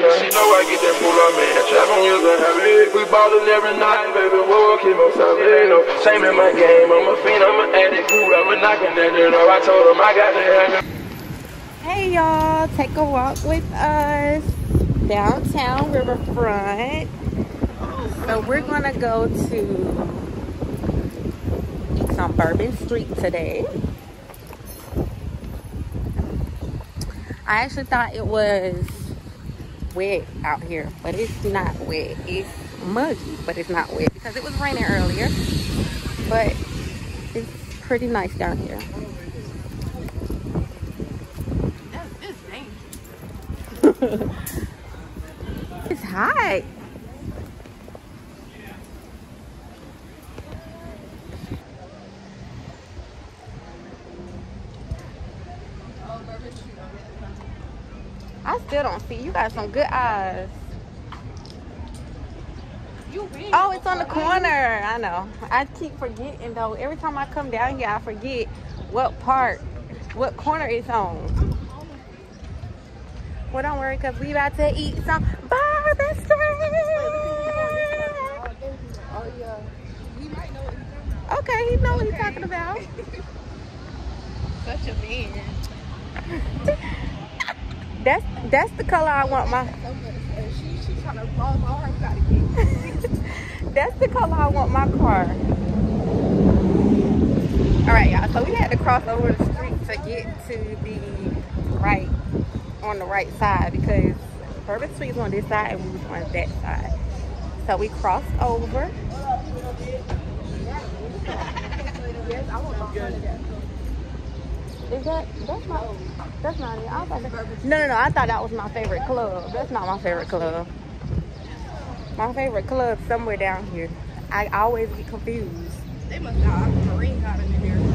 She know I get that pull up, man. Trap on you, the habit. We ballin' every night, baby. Whoa, keep on stopping. Ain't no shame in my game. I'm a fiend, I'm an addict. Whoever knocking that door, I told him I got to have it. Hey y'all, take a walk with us downtown Riverfront. So we're gonna go to eat some Bourbon Street today. I actually thought it was wet out here, but it's not wet. It's muggy, but it's not wet because it was raining earlier. But it's pretty nice down here. It's hot. I still don't see. You got some good eyes. Oh, it's on the corner. I know. I keep forgetting though. Every time I come down here, I forget what corner it's on. Well, don't worry, because we about to eat some Bourbon Street. Oh, yeah. He might know what he's talking about. Okay, he knows what he's talking about. Such a man. That's the color I want my... She's trying to fall all her got again. That's the color I want my car. All right, y'all. So we had to cross over the street to get to the right... on the right side because Bourbon Street is on this side and we was on that side. So we crossed over. That's not it. No, I thought that was my favorite club. That's not my favorite club. My favorite club somewhere down here. I always get confused. They must have a Marine garden in here.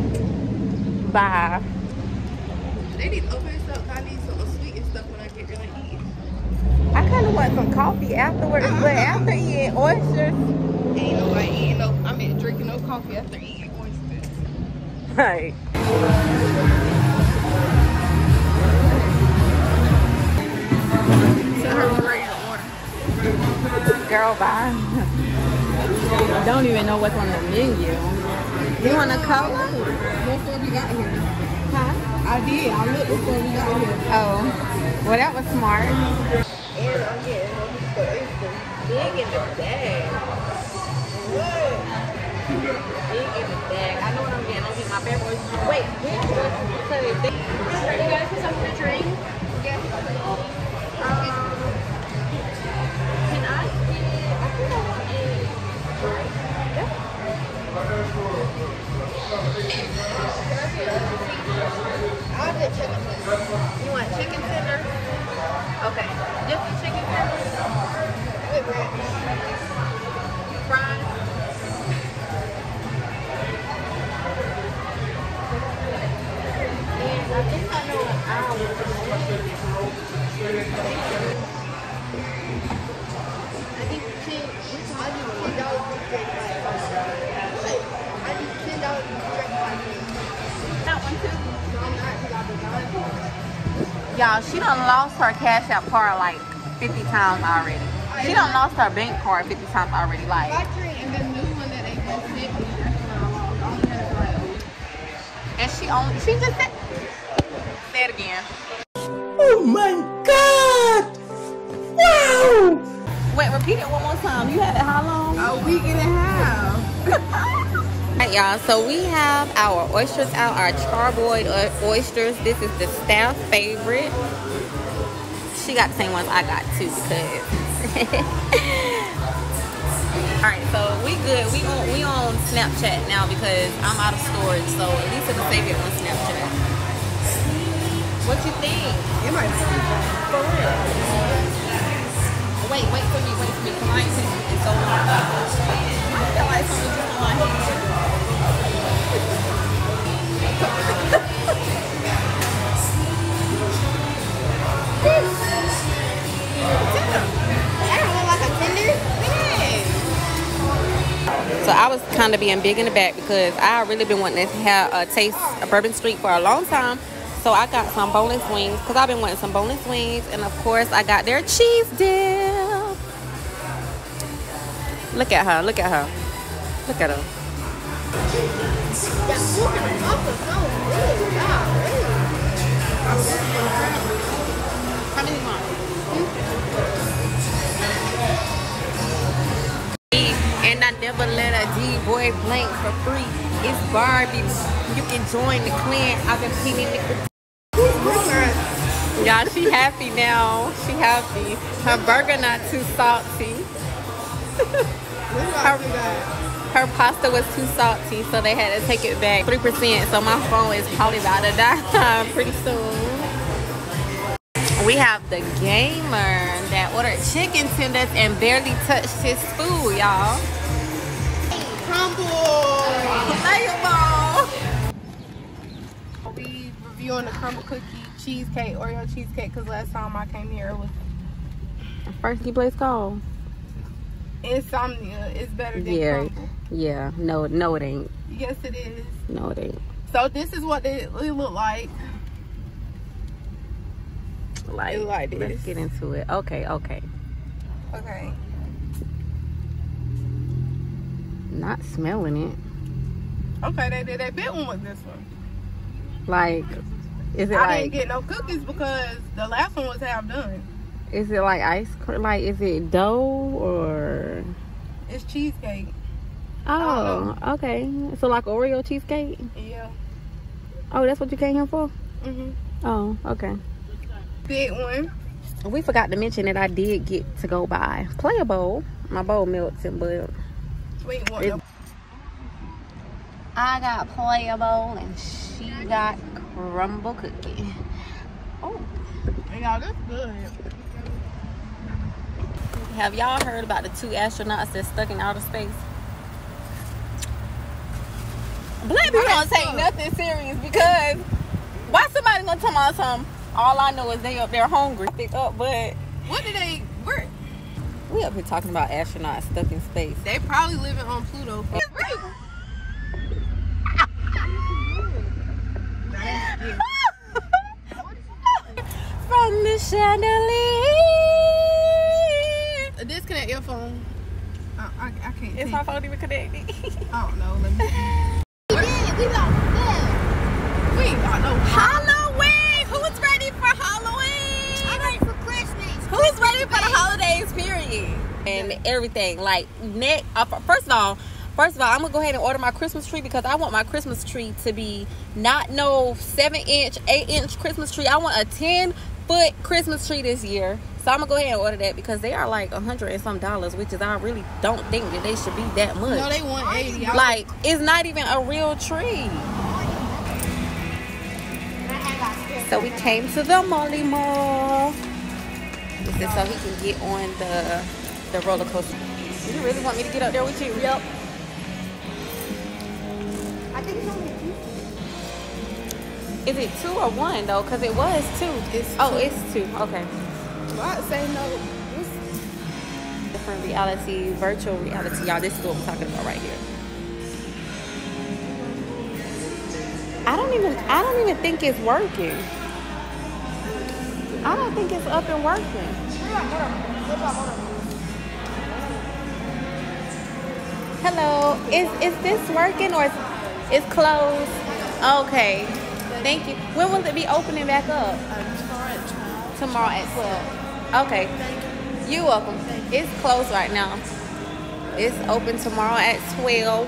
Bye. They need to open this up. I need some sweet and stuff when I get done eating. I kind of want some coffee afterwards, but after eating oysters. Ain't nobody eating no, I mean drinking no coffee after eating oysters. Right. Tell her we're ready to order. Girl, bye. Don't even know what's on the menu. You want a cola? Before we got here. Huh? I did. I looked before we got here. Oh, well, that was smart. And I'm getting the oysters. Big in the bag. What? Big in the bag. I know what I'm getting. I'm getting my favorite oysters. Wait, which oysters? Because they... You guys want something to drink? Yes. Can I get... I think I want a... I'll get chicken tender. You want chicken tender? Okay. Just the chicken tender? With bread. Fries? And I think I know what I want. I need $10 to drink I need $10 to drink my drink. That one too? No, I'm not because I've been buying. Y'all, she done lost her Cash App card like 50 times already. She done lost her bank card 50 times already. Like, My drink and the new one that they just sent me, that's when I lost. I only had it like... and she just said, say it again. Oh my God! Wow! Wait, repeat it one more time. You had it how long? A week and a half. Alright, y'all, so we have our oysters out, our charboiled oysters. This is the staff favorite. She got the same ones I got too because alright, so we good. We on Snapchat now because I'm out of storage, so at least it'll save it on Snapchat. What you think? It might be For real. Wait for me, because I ain't seen it in so long. I feel like something just on my head. So I was kind of being big in the back because I really been wanting to have a taste of Bourbon Street for a long time. So I got some boneless wings because I've been wanting some boneless wings, and of course I got their cheese dip. Look at her, look at her, look at her. That pork and the pasta sounds good. Yeah, really. How many more? And I never let a D-boy blank for free. It's Barbie. You can join the clan. I've been pinning it. Y'all, she happy now. She happy. Her burger not too salty. Her pasta was too salty, so they had to take it back 3%. So my phone is probably about to die pretty soon. We have the gamer that ordered chicken tenders and barely touched his food, y'all. Crumble. Playable. We reviewing the crumble cookie cheesecake, Oreo cheesecake, because last time I came here it was First place called Insomnia. It's better than crumble. Yeah. No, it ain't. Yes, it is. No, it ain't. So this is what it look like. Like this. Let's get into it. Okay. Okay. Not smelling it. Okay, they bit one with this one. Like, is it I didn't get no cookies because the last one was half done. Is it like ice cream? Like, is it dough or? It's cheesecake. Oh, okay. So like Oreo cheesecake? Yeah. Oh, that's what you came here for? Mhm. Oh, okay. Big one. We forgot to mention that I did get to go buy Play bowl. My bowl melted, but Sweet one. I got Play bowl and she got crumble cookie. Oh, Yeah, that's good. have y'all heard about the 2 astronauts that's stuck in outer space? Black people don't take nothing serious because why somebody gonna tell me something? All I know is they up there hungry. Pick up, but What did they work? we up here talking about astronauts stuck in space. They probably living on Pluto. From the chandelier. Disconnect your phone. I can't. Is my phone even connected? I don't know. Let me see. We ain't got no Halloween! Who's ready for Halloween? I'm ready for Christmas. Who's ready for the holidays, period? And everything. Like, first of all, I'm going to go ahead and order my Christmas tree because I want my Christmas tree to be not no 7-inch, 8-inch Christmas tree. I want a 10-foot Christmas tree this year. So I'm going to go ahead and order that because they are like $100 and some, which is I really don't think that they should be that much. No, they want 80. Like, it's not even a real tree. So we came to the Molly Mall. This is so he can get on the roller coaster. You really want me to get up there with you? Yep. I think it's only 2. Is it 2 or 1 though? Because it was 2. It's It's 2. Okay. I say no. Different reality, virtual reality. Y'all, this is what I'm talking about right here. I don't even think it's working. I don't think it's up and working. Hello, is this working or it's closed? Okay, thank you. When will it be opening back up? Tomorrow at 12. Okay, you're welcome. It's closed right now. It's open tomorrow at 12.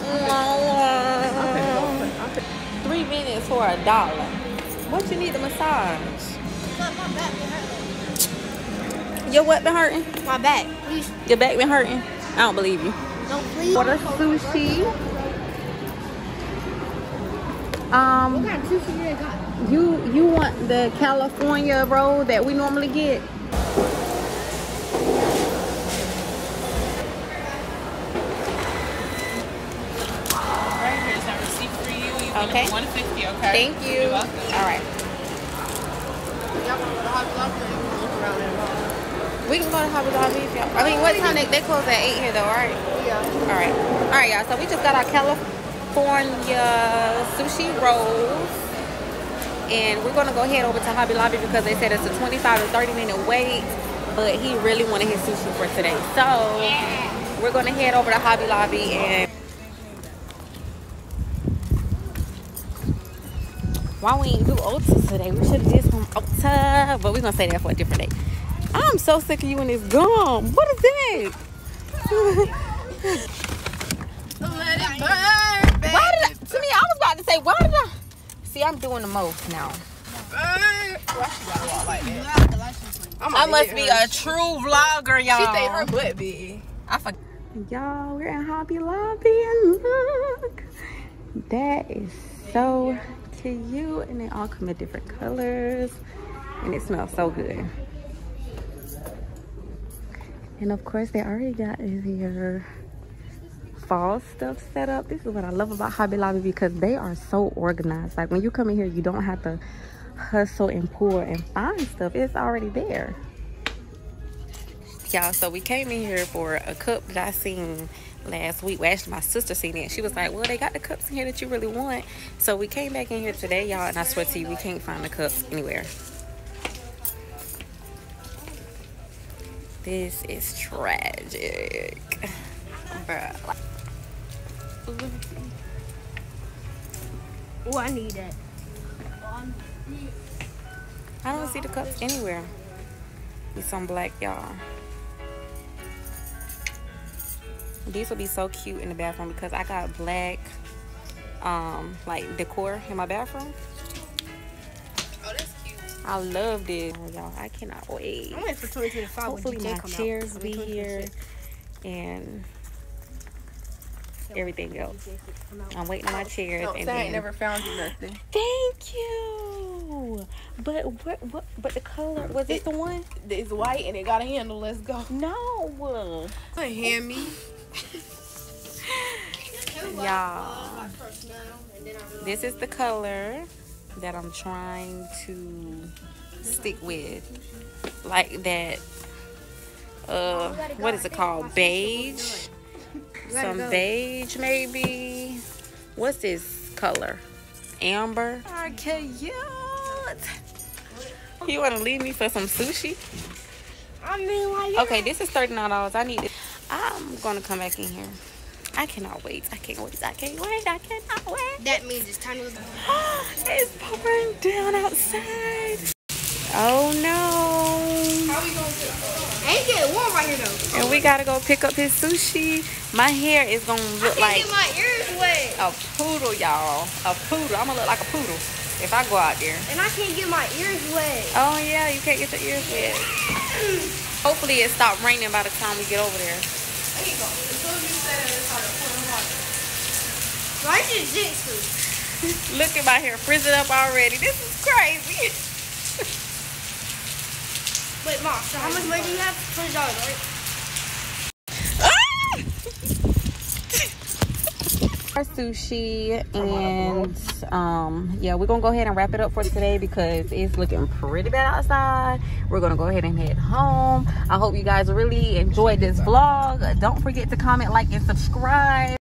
3 minutes for $1. What you need a massage? Your what been hurting? My back, please. Your back been hurting? I don't believe you. No, please. Order sushi. What kind of sushi you got? You want the California roll that we normally get? Right, here's that receipt for you. You can Okay. do 150, okay? Thank you. You're welcome. All right. Y'all want to go to Hobby Lobby or you want to look around there? We can go to Hobby Lobby if y'all. I mean, what time they close at 8 here though, right? Yeah. All right, y'all. So we just got our California sushi rolls. And we're gonna go head over to Hobby Lobby because they said it's a 25 to 30-minute wait, but he really wanted his sushi for today. So we're gonna head over to Hobby Lobby. And why we ain't do Ulta today? We should have did some Ulta, but we're gonna say that for a different day. I'm so sick of you and this gum. What is that? Let it burn, baby. Why did I, to me, I was about to say, why did I? See, I'm doing the most now. I must be a true vlogger, y'all. She think her butt big. I forgot. Y'all, we're in Hobby Lobby and look. That is so cute. And they all come in different colors. And it smells so good. And of course, they already got their fall stuff set up. This is what I love about Hobby Lobby because they are so organized. Like when you come in here, you don't have to hustle and pull and find stuff. It's already there. Y'all, so we came in here for a cup that I seen last week. Well, actually my sister seen it. She was like, well, they got the cups in here that you really want. So we came back in here today, y'all, and I swear to you, we can't find the cups anywhere. This is tragic, bruh. Oh, I need that. I don't see the cups anywhere. These some black, y'all. These will be so cute in the bathroom because I got black like decor in my bathroom. Oh, that's cute. I love this, y'all. I cannot wait. I'm waiting for 2025. Hopefully my chairs be here and everything else. I'm waiting on my chairs. No, and I then ain't never found you nothing. thank you. But what? But the color was it the one? It's white and it got a handle. Let's go. No. Don't hand me. Y'all, this is the color that I'm trying to stick with, like that what is it called, beige, some beige maybe. What's this color? Amber. Oh, cute. You want to leave me for some sushi? I mean, like, okay, this is $39. I need it. I'm gonna come back in here. I cannot wait. I can't wait. I can't wait. I cannot wait. that means it's time to go. It's pouring down outside. Oh no. How we gonna do it? Ain't getting warm right here though. And we gotta go pick up his sushi. My hair is gonna look like Get my ears wet. a poodle, y'all. A poodle. I'm gonna look like a poodle if I go out there. And I can't get my ears wet. Oh yeah, you can't get your ears wet. Hopefully it stopped raining by the time we get over there. There you go. As soon as you say that, it's hard to put them on. Why just jitsu? Look at my hair frizzing up already. This is crazy. Wait, Mom, so how much money do you have? $20, right? Our sushi, and yeah, we're gonna go ahead and wrap it up for today because it's looking pretty bad outside. We're gonna go ahead and head home. I hope you guys really enjoyed this vlog. Don't forget to comment, like, and subscribe.